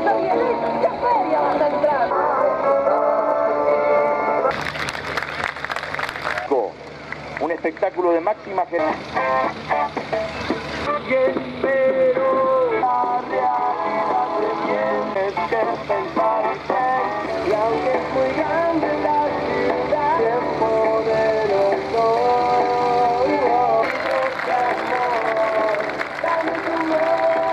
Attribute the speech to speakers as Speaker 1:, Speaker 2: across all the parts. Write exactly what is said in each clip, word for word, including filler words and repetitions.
Speaker 1: Un espectáculo de máxima generación. Y aunque es muy grande la ciudad, tiempo de los dos, dame tu amor.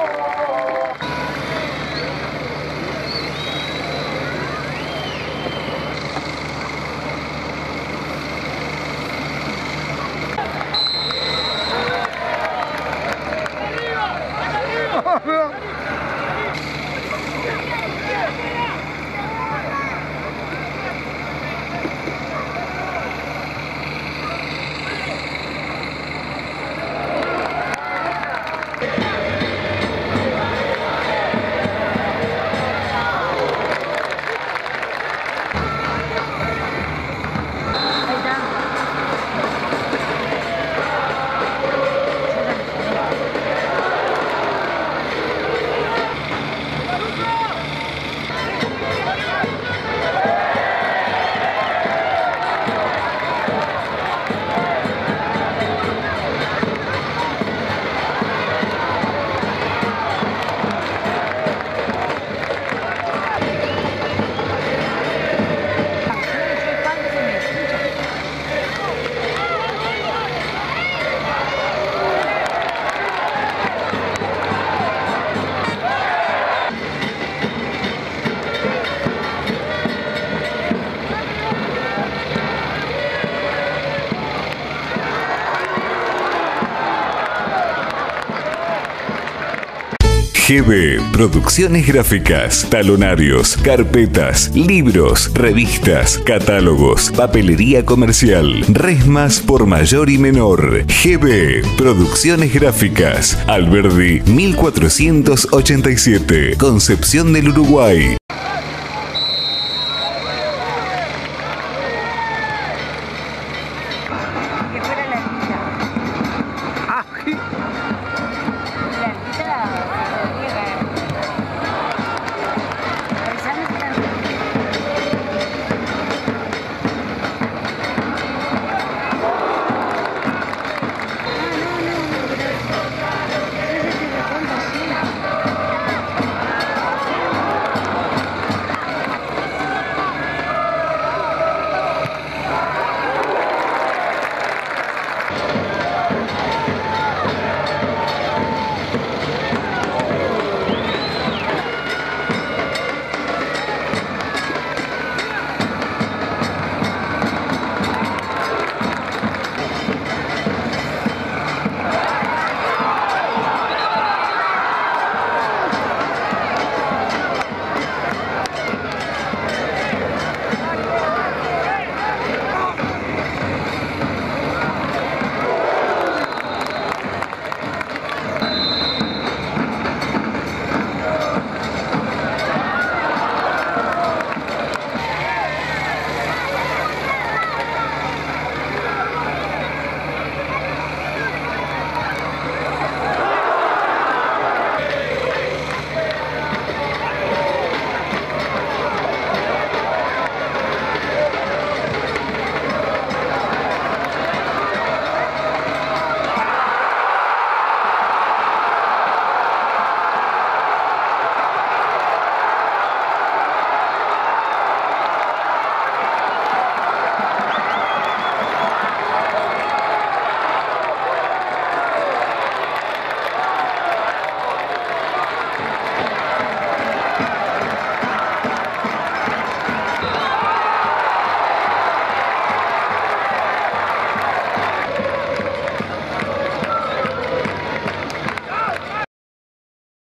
Speaker 2: G B, producciones gráficas, talonarios, carpetas, libros, revistas, catálogos, papelería comercial, resmas por mayor y menor. G B, producciones gráficas, Alberdi mil cuatrocientos ochenta y siete, Concepción del Uruguay.